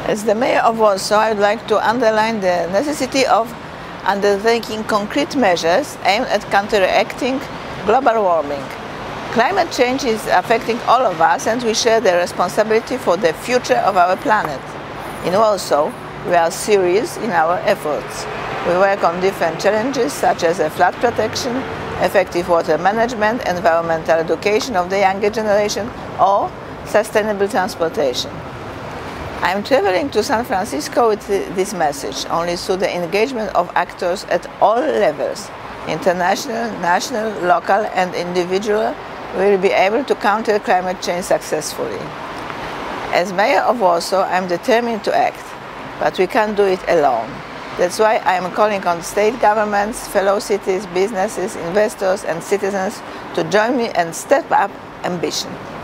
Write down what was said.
As the mayor of Warsaw, I would like to underline the necessity of undertaking concrete measures aimed at counteracting global warming. Climate change is affecting all of us, and we share the responsibility for the future of our planet. In Warsaw, we are serious in our efforts. We work on different challenges such as flood protection, effective water management, environmental education of the younger generation, or sustainable transportation. I am traveling to San Francisco with this message. Only through the engagement of actors at all levels, international, national, local and individual, we will be able to counter climate change successfully. As mayor of Warsaw, I am determined to act, but we can't do it alone. That's why I am calling on state governments, fellow cities, businesses, investors and citizens to join me and step up ambition.